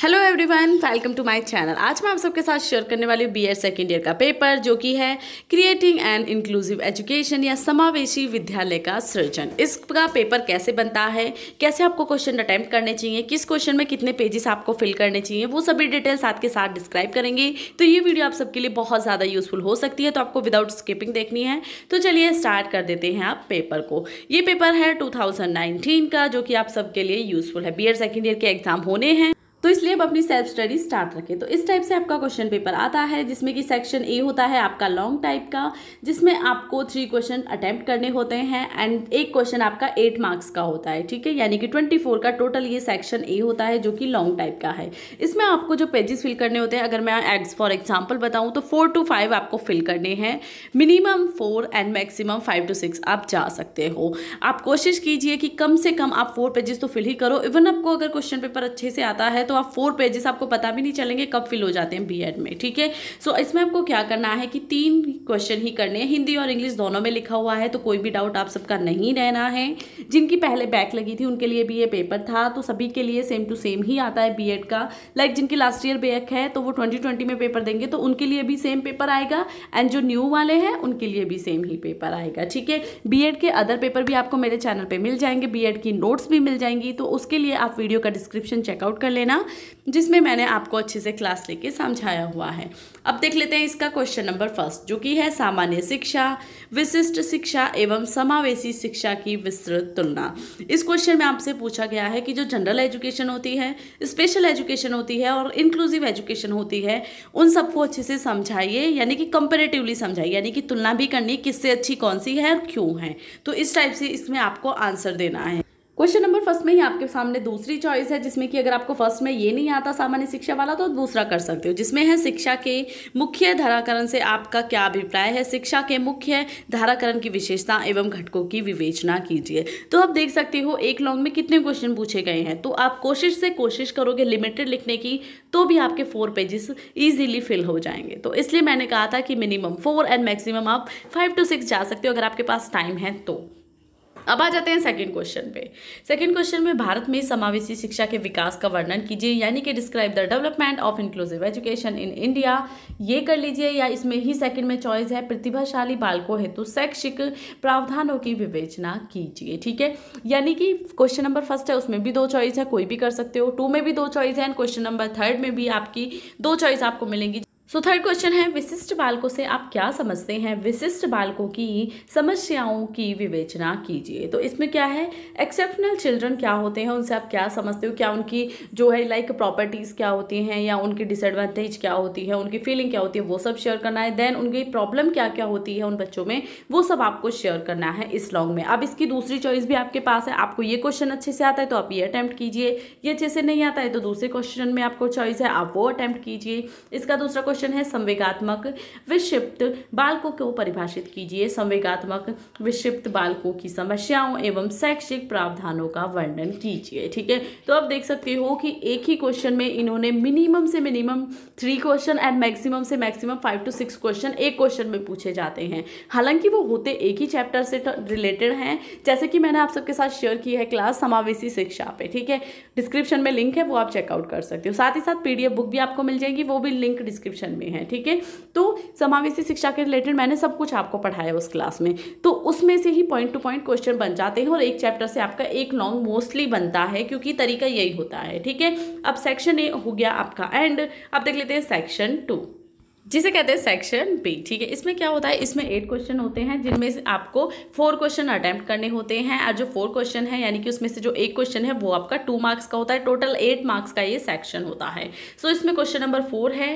Hello everyone, welcome to my channel. आज मैं आप सबके साथ शेयर करने वाली हूँ बीएड सेकेंड ईयर का पेपर, जो कि है क्रिएटिंग एंड इंक्लूसिव एजुकेशन या समावेशी विद्यालय का सृजन। इसका पेपर कैसे बनता है, कैसे आपको क्वेश्चन अटेम्प्ट करने चाहिए, किस क्वेश्चन में कितने पेजेस आपको फिल करने चाहिए, वो सभी डिटेल साथ के साथ डिस्क्राइब करेंगे। तो ये वीडियो आप सबके लिए बहुत ज़्यादा यूजफुल हो सकती है, तो आपको विदाउट स्किपिंग देखनी है। तो चलिए स्टार्ट कर देते हैं आप पेपर को। ये पेपर है 2019 का, जो कि आप सबके लिए यूजफुल है। बीएड सेकेंड ईयर के एग्जाम होने हैं, तो इसलिए अब अपनी सेल्फ स्टडी स्टार्ट रखें। तो इस टाइप से आपका क्वेश्चन पेपर आता है, जिसमें कि सेक्शन ए होता है आपका लॉन्ग टाइप का, जिसमें आपको 3 क्वेश्चन अटेम्प्ट करने होते हैं एंड एक क्वेश्चन आपका 8 मार्क्स का होता है। ठीक है, यानी कि 24 का टोटल ये सेक्शन ए होता है, जो कि लॉन्ग टाइप का है। इसमें आपको जो पेजेस फिल करने होते हैं, अगर मैं फॉर एग्जाम्पल बताऊँ तो 4 to 5 आपको फिल करने हैं। मिनिमम 4 एंड मैक्सिमम 5 to 6 आप जा सकते हो। आप कोशिश कीजिए कि कम से कम आप 4 पेजेस तो फिल ही करो। इवन आपको अगर क्वेश्चन पेपर अच्छे से आता है तो आप 4 पेजेस आपको पता भी नहीं चलेंगे कब फिल हो जाते हैं बीएड में। ठीक है, सो इसमें आपको क्या करना है कि 3 क्वेश्चन ही करने हैं। हिंदी और इंग्लिश दोनों में लिखा हुआ है, तो कोई भी डाउट आप सबका नहीं रहना है। जिनकी पहले बैक लगी थी उनके लिए भी ये पेपर था, तो सभी के लिए सेम टू सेम ही आता है बीएड का। लाइक जिनकी लास्ट ईयर बैक है तो वो 2020 में पेपर देंगे, तो उनके लिए भी सेम पेपर आएगा, एंड जो न्यू वाले हैं उनके लिए भी सेम ही पेपर आएगा। ठीक है, बीएड के अदर पेपर भी आपको मेरे चैनल पे मिल जाएंगे, बीएड की नोट्स भी मिल जाएंगी, तो उसके लिए आप वीडियो का डिस्क्रिप्शन चेकआउट कर लेना, जिसमें मैंने आपको अच्छे से क्लास लेके समझाया हुआ है। अब देख लेते हैं इसका क्वेश्चन नंबर फर्स्ट, जो कि है सामान्य शिक्षा, विशिष्ट शिक्षा एवं समावेशी शिक्षा की विस्तृत तुलना। इस क्वेश्चन में आपसे पूछा गया है कि जो जनरल एजुकेशन होती है, स्पेशल एजुकेशन होती है और इंक्लूसिव एजुकेशन होती है, उन सबको अच्छे से समझाइए, यानी कि कंपेरेटिवली समझाइए, यानी कि तुलना भी करनी किससे अच्छी कौन सी है और क्यों है। तो इस टाइप से इसमें आपको आंसर देना है। क्वेश्चन नंबर फर्स्ट में ही आपके सामने दूसरी चॉइस है, जिसमें कि अगर आपको फर्स्ट में ये नहीं आता सामान्य शिक्षा वाला, तो दूसरा कर सकते हो, जिसमें है शिक्षा के मुख्य धाराकरण से आपका क्या अभिप्राय है, शिक्षा के मुख्य धाराकरण की विशेषता एवं घटकों की विवेचना कीजिए। तो आप देख सकते हो एक लॉन्ग में कितने क्वेश्चन पूछे गए हैं, तो आप कोशिश करोगे लिमिटेड लिखने की, तो भी आपके 4 पेजेस ईजिली फिल हो जाएंगे। तो इसलिए मैंने कहा था कि मिनिमम 4 एंड मैक्सिमम आप 5 to 6 जा सकते हो अगर आपके पास टाइम है तो। अब आ जाते हैं सेकंड क्वेश्चन पे। सेकंड क्वेश्चन में भारत में समावेशी शिक्षा के विकास का वर्णन कीजिए, यानी कि describe the development of inclusive education in India. ये कर लीजिए, या इसमें ही सेकंड में चॉइस है प्रतिभाशाली बालकों हेतु शैक्षिक प्रावधानों की विवेचना कीजिए। ठीक है, यानी कि क्वेश्चन नंबर फर्स्ट है उसमें भी 2 चॉइस है, कोई भी कर सकते हो। 2 में भी 2 चॉइस है, एंड क्वेश्चन नंबर 3 में भी आपकी 2 चॉइस आपको मिलेंगी। सो थर्ड क्वेश्चन है विशिष्ट बालकों से आप क्या समझते हैं, विशिष्ट बालकों की समस्याओं की विवेचना कीजिए। तो इसमें क्या है, एक्सेप्शनल चिल्ड्रन क्या होते हैं, उनसे आप क्या समझते हो, क्या उनकी जो है लाइक प्रॉपर्टीज़ क्या होती हैं, या उनकी डिसएडवांटेज क्या होती है, उनकी फीलिंग क्या होती है, वो सब शेयर करना है। देन उनकी प्रॉब्लम क्या क्या होती है उन बच्चों में, वो सब आपको शेयर करना है इस लॉन्ग में। अब इसकी दूसरी चॉइस भी आपके पास है, आपको ये क्वेश्चन अच्छे से आता है तो आप ये अटैम्प्ट कीजिए, ये अच्छे से नहीं आता है तो दूसरे क्वेश्चन में आपको चॉइस है, आप वो अटैम्प्ट कीजिए। इसका दूसरा क्वेश्चन है संवेगात्मक विक्षिप्त बालकों को परिभाषित कीजिए, संवेगात्मक विक्षिप्त बालकों की समस्याओं एवं शैक्षिक प्रावधानों का वर्णन कीजिए। ठीक है, तो आप देख सकते हो कि एक ही क्वेश्चन में इन्होंने मिनिमम से मिनिमम 3 क्वेश्चन एंड मैक्सिमम से मैक्सिमम 5 to 6 क्वेश्चन एक क्वेश्चन में पूछे जाते हैं। हालांकि वो होते एक ही चैप्टर से रिलेटेड हैं, जैसे कि मैंने आप सबके साथ शेयर की है क्लास समावेशी शिक्षा पे। ठीक है, डिस्क्रिप्शन में लिंक है, वो आप चेकआउट कर सकते हो। साथ ही साथ PDF बुक भी आपको मिल जाएगी, वो भी लिंक डिस्क्रिप्शन में है। ठीक है, तो समावेशी शिक्षा के रिलेटेड मैंने सब कुछ आपको पढ़ाया उस क्लास में, तो उसमें से ही पॉइंट टू पॉइंट क्वेश्चन बन जाते हैं, और एक चैप्टर से आपका एक लॉन्ग मोस्टली बनता है, क्योंकि तरीका यही होता है। ठीक है, अब सेक्शन ए हो गया आपका एंड। अब देख लेते हैं सेक्शन 2, जिसे कहते हैं सेक्शन बी। ठीक है, इसमें क्या होता है, इसमें 8 क्वेश्चन होते हैं, जिनमें से आपको 4 क्वेश्चन अटेम्प्ट करने होते हैं, और जो 4 क्वेश्चन है यानी कि उसमें से जो 1 क्वेश्चन है वो आपका 2 मार्क्स का होता है। टोटल 8 मार्क्स का ये सेक्शन होता है। सो इसमें क्वेश्चन नंबर 4 है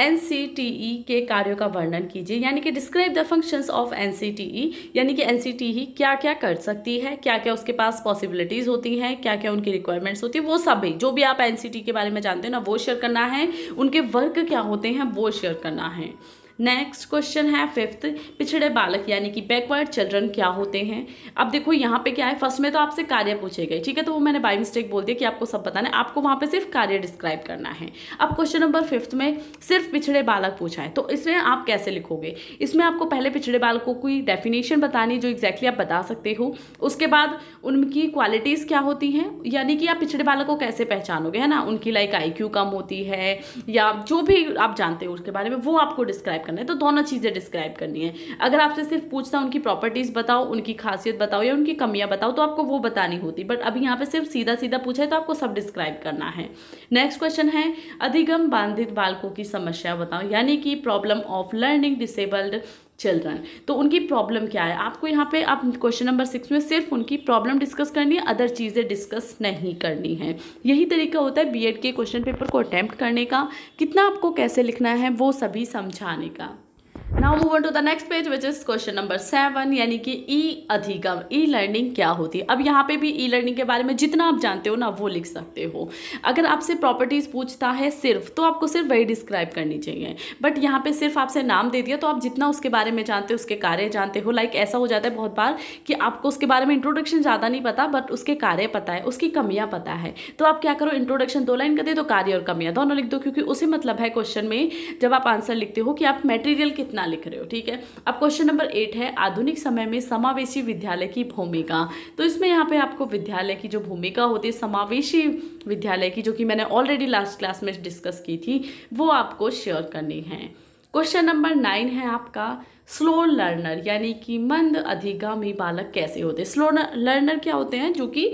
NCTE के कार्यों का वर्णन कीजिए, यानी कि describe the functions of NCTE, यानी कि NCTE क्या क्या कर सकती है, क्या क्या उसके पास पॉसिबिलिटीज होती हैं, क्या क्या उनकी रिक्वायरमेंट्स होती है, वो सभी जो भी आप NCTE के बारे में जानते हो ना वो शेयर करना है। उनके वर्क क्या होते हैं वो शेयर करना है। नेक्स्ट क्वेश्चन है 5th, पिछड़े बालक यानी कि बैकवर्ड चिल्ड्रन क्या होते हैं। अब देखो यहाँ पे क्या है, फर्स्ट में तो आपसे कार्य पूछे गए, ठीक है, तो वो मैंने बाय मिस्टेक बोल दिया कि आपको सब बताना है, आपको वहाँ पे सिर्फ कार्य डिस्क्राइब करना है। अब क्वेश्चन नंबर 5th में सिर्फ पिछड़े बालक पूछा है, तो इसमें आप कैसे लिखोगे। इसमें आपको पहले पिछड़े बालकों की डेफिनेशन बतानी जो एग्जैक्टली आप बता सकते हो, उसके बाद उनकी क्वालिटीज़ क्या होती हैं, यानी कि आप पिछड़े बालक को कैसे पहचानोगे, है ना, उनकी लाइक IQ कम होती है या जो भी आप जानते हो उसके बारे में वो आपको डिस्क्राइब करना है। तो दोनों चीज़ें डिस्क्राइब करनी है। अगर आपसे सिर्फ पूछता उनकी प्रॉपर्टीज़ बताओ, उनकी खासियत बताओ या उनकी कमियां बताओ तो आपको वो बतानी होती, बट अभी यहाँ पे सिर्फ सीधा सीधा पूछा है तो आपको सब डिस्क्राइब करना है। नेक्स्ट क्वेश्चन है अधिगम बाधित बालकों की समस्या बताओ, यानी कि problem of learning disabled children. तो उनकी प्रॉब्लम क्या है, आपको यहाँ पे आप क्वेश्चन नंबर 6 में सिर्फ उनकी प्रॉब्लम डिस्कस करनी है, अदर चीज़ें डिस्कस नहीं करनी है। यही तरीका होता है बीएड के क्वेश्चन पेपर को अटेम्प्ट करने का, कितना आपको कैसे लिखना है वो सभी समझाने का। Now move on to the next page which is question number 7, यानी कि ई अधिगम, ई लर्निंग क्या होती है। अब यहाँ पे भी ई लर्निंग के बारे में जितना आप जानते हो ना वो लिख सकते हो। अगर आपसे प्रॉपर्टीज पूछता है सिर्फ, तो आपको सिर्फ वही डिस्क्राइब करनी चाहिए, बट यहाँ पे सिर्फ आपसे नाम दे दिया तो आप जितना उसके बारे में जानते हो, उसके कार्य जानते हो। लाइक ऐसा हो जाता है बहुत बार कि आपको उसके बारे में इंट्रोडक्शन ज़्यादा नहीं पता बट उसके कार्य पता है, उसकी कमियाँ पता है, तो आप क्या करो, इंट्रोडक्शन 2 लाइन कर दे तो कार्य और कमियाँ दोनों लिख दो, क्योंकि उसे मतलब है क्वेश्चन में जब आप आंसर लिखते हो कि आप मटेरियल कितना लिख रहे हो, ठीक है। अब क्वेश्चन नंबर 8 है आधुनिक समय में समावेशी विद्यालय की भूमिका। तो इसमें यहाँ पे आपको विद्यालय की जो भूमिका होती है, समावेशी विद्यालय की, जो कि मैंने ऑलरेडी लास्ट क्लास में डिस्कस की थी, वो आपको शेयर करनी है। क्वेश्चन नंबर 9 है आपका स्लो लर्नर, यानी कि मंद अधिगामी बालक कैसे होते हैं। स्लो लर्नर क्या होते हैं, जो कि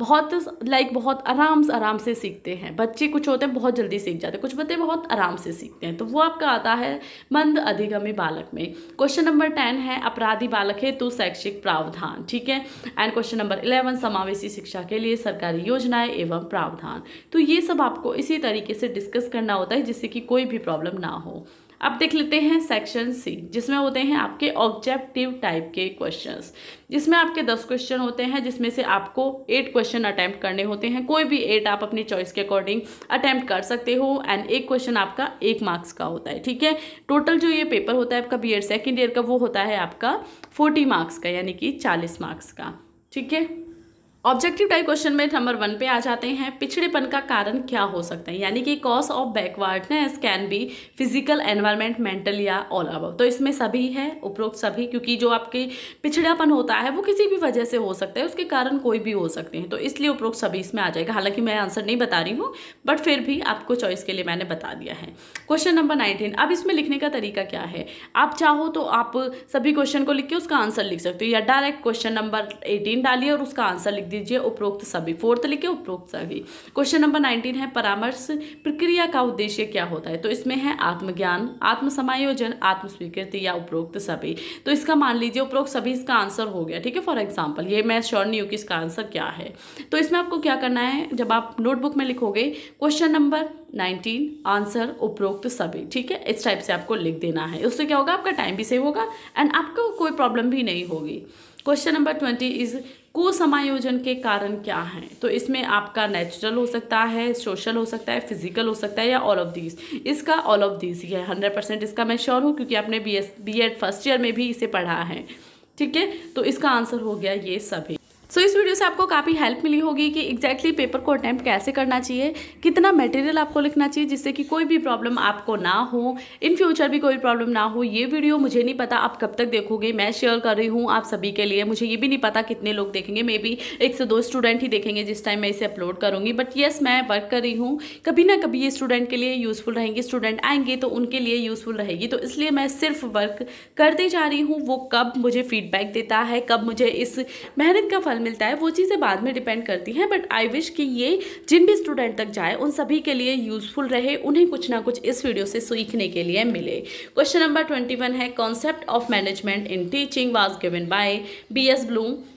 बहुत आराम से सीखते हैं। बच्चे कुछ होते हैं बहुत जल्दी सीख जाते हैं, कुछ बच्चे बहुत आराम से सीखते हैं, तो वो आपका आता है मंद अधिगमी बालक में। क्वेश्चन नंबर 10 है अपराधी बालक हेतु शैक्षिक प्रावधान, ठीक है। एंड क्वेश्चन नंबर 11 समावेशी शिक्षा के लिए सरकारी योजनाएं एवं प्रावधान। तो ये सब आपको इसी तरीके से डिस्कस करना होता है जिससे कि कोई भी प्रॉब्लम ना हो। अब देख लेते हैं सेक्शन सी, जिसमें होते हैं आपके ऑब्जेक्टिव टाइप के क्वेश्चंस, जिसमें आपके 10 क्वेश्चन होते हैं, जिसमें से आपको 8 क्वेश्चन अटैम्प्ट करने होते हैं। कोई भी 8 आप अपनी चॉइस के अकॉर्डिंग अटैम्प्ट कर सकते हो एंड एक क्वेश्चन आपका 1 मार्क्स का होता है, ठीक है। टोटल जो ये पेपर होता है आपका बीएड सेकेंड ईयर का, वो होता है आपका 40 मार्क्स का, यानी कि 40 मार्क्स का, ठीक है। ऑब्जेक्टिव टाइप क्वेश्चन में नंबर 1 पे आ जाते हैं, पिछड़ेपन का कारण क्या हो सकता है, यानी कि cause of backwardness can be physical, environment, mental या ऑल अबव। तो इसमें सभी है, उपरोक्त सभी, क्योंकि जो आपके पिछड़ापन होता है वो किसी भी वजह से हो सकता है, उसके कारण कोई भी हो सकते हैं, तो इसलिए उपरोक्त सभी इसमें आ जाएगा। हालांकि मैं आंसर नहीं बता रही हूँ बट फिर भी आपको चॉइस के लिए मैंने बता दिया है। क्वेश्चन नंबर 19, अब इसमें लिखने का तरीका क्या है, आप चाहो तो आप सभी क्वेश्चन को लिख के उसका आंसर लिख सकते हो, या डायरेक्ट क्वेश्चन नंबर 18 डालिए और उसका आंसर लिख दीजिए उपरोक्त सभी, 4th लिखे उपरोक्त सभी। क्वेश्चन नंबर 19 है परामर्श प्रक्रिया का उद्देश्य क्या होता है। तो इसमें है आत्मज्ञान, आत्म समायोजन, आत्म स्वीकृति या उपरोक्त सभी। तो इसका मान लीजिए उपरोक्त सभी इसका आंसर हो गया, ठीक है। फॉर एग्जाम्पल ये मैं श्योर नहीं हूँ कि इसका आंसर क्या है, तो इसमें आपको क्या करना है, जब आप नोटबुक में लिखोगे क्वेश्चन नंबर 19 आंसर उपरोक्त सभी, ठीक है, इस टाइप से आपको लिख देना है। उससे क्या होगा, आपका टाइम भी सेव होगा एंड आपको कोई प्रॉब्लम भी नहीं होगी। क्वेश्चन नंबर 20 इज कुसमायोजन के कारण क्या है। तो इसमें आपका नेचुरल हो सकता है, सोशल हो सकता है, फिजिकल हो सकता है या ऑल ऑफ दीज। इसका ऑल ऑफ दीज ही है, 100% इसका मैं श्योर हूँ, क्योंकि आपने बीएड फर्स्ट ईयर में भी इसे पढ़ा है, ठीक है। तो इसका आंसर हो गया ये सभी। सो इस वीडियो से आपको काफ़ी हेल्प मिली होगी कि एग्जैक्टली पेपर को अटैम्प्ट कैसे करना चाहिए, कितना मटेरियल आपको लिखना चाहिए जिससे कि कोई भी प्रॉब्लम आपको ना हो, इन फ्यूचर भी कोई प्रॉब्लम ना हो। ये वीडियो मुझे नहीं पता आप कब तक देखोगे, मैं शेयर कर रही हूँ आप सभी के लिए, मुझे ये भी नहीं पता कितने लोग देखेंगे, मे बी 1 से 2 स्टूडेंट ही देखेंगे जिस टाइम मैं इसे अपलोड करूँगी, बट येस मैं वर्क कर रही हूँ, कभी ना कभी ये स्टूडेंट के लिए यूज़फुल रहेंगे, स्टूडेंट आएंगे तो उनके लिए यूज़फुल रहेगी, तो इसलिए मैं सिर्फ वर्क करते जा रही हूँ। वो कब मुझे फीडबैक देता है, कब मुझे इस मेहनत का फल मिलता है, वो चीज़ें बाद में डिपेंड करती हैं, बट आई विश कि ये जिन भी स्टूडेंट तक जाए उन सभी के लिए यूजफुल रहे, उन्हें कुछ ना कुछ इस वीडियो से सीखने के लिए मिले। क्वेश्चन नंबर 21 है concept of management in teaching was given by BS Bloom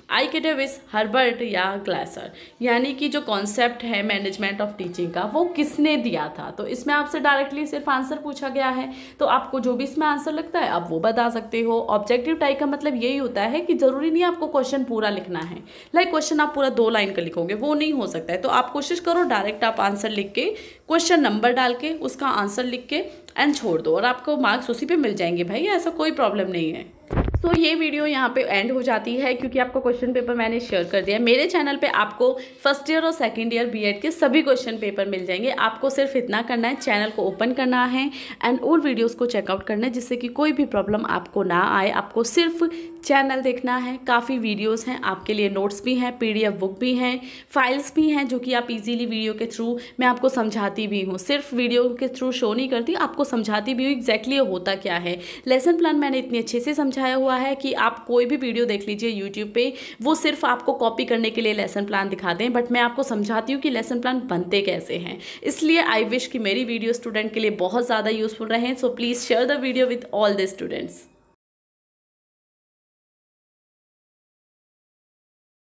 I K Davis, Herbert या ग्लासर। यानी कि जो कॉन्सेप्ट है मैनेजमेंट ऑफ टीचिंग का वो किसने दिया था। तो इसमें आपसे डायरेक्टली सिर्फ आंसर पूछा गया है, तो आपको जो भी इसमें आंसर लगता है आप वो बता सकते हो। ऑब्जेक्टिव टाइप का मतलब यही होता है कि जरूरी नहीं आपको क्वेश्चन पूरा लिखना है, लाइक क्वेश्चन आप पूरा 2 लाइन का लिखोगे वो नहीं हो सकता है। तो आप कोशिश करो डायरेक्ट आप आंसर लिख के क्वेश्चन नंबर डाल के उसका आंसर लिख के एंड छोड़ दो और आपको मार्क्स उसी पे मिल जाएंगे भाई, ऐसा कोई प्रॉब्लम नहीं है। तो ये वीडियो यहाँ पे एंड हो जाती है क्योंकि आपको क्वेश्चन पेपर मैंने शेयर कर दिया है। मेरे चैनल पे आपको फर्स्ट ईयर और सेकंड ईयर बीएड के सभी क्वेश्चन पेपर मिल जाएंगे। आपको सिर्फ इतना करना है, चैनल को ओपन करना है एंड ओल्ड वीडियोस को चेकआउट करना है जिससे कि कोई भी प्रॉब्लम आपको ना आए। आपको सिर्फ चैनल देखना है, काफ़ी वीडियोस हैं आपके लिए, नोट्स भी हैं, पीडीएफ बुक भी हैं, फाइल्स भी हैं जो कि आप इजीली वीडियो के थ्रू मैं आपको समझाती भी हूँ। सिर्फ वीडियो के थ्रू शो नहीं करती, आपको समझाती भी हूँ एग्जैक्टली होता क्या है। लेसन प्लान मैंने इतनी अच्छे से समझाया हुआ है कि आप कोई भी वीडियो देख लीजिए यूट्यूब पे, वो सिर्फ आपको कॉपी करने के लिए लेसन प्लान दिखा दें, बट मैं आपको समझाती हूँ कि लेसन प्लान बनते कैसे हैं। इसलिए आई विश कि मेरी वीडियो स्टूडेंट के लिए बहुत ज़्यादा यूजफुल रहे। So please share the video with all the students.